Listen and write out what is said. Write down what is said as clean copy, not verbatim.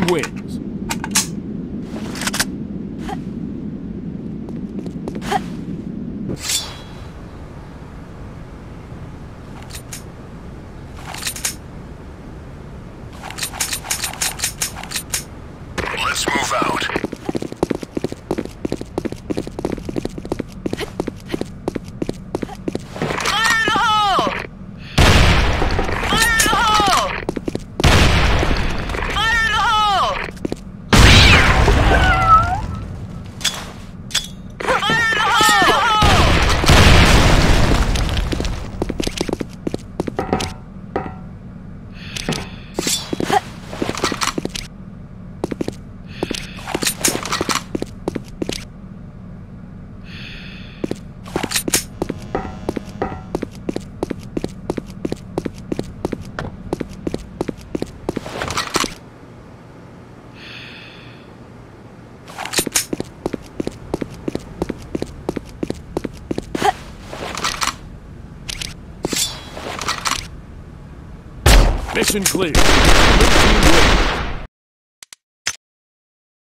wins. Let's move out. Fire in the hole! Fire in the hole! Fire in the hole! Fire in the hole! Mission clear. Blue team wins.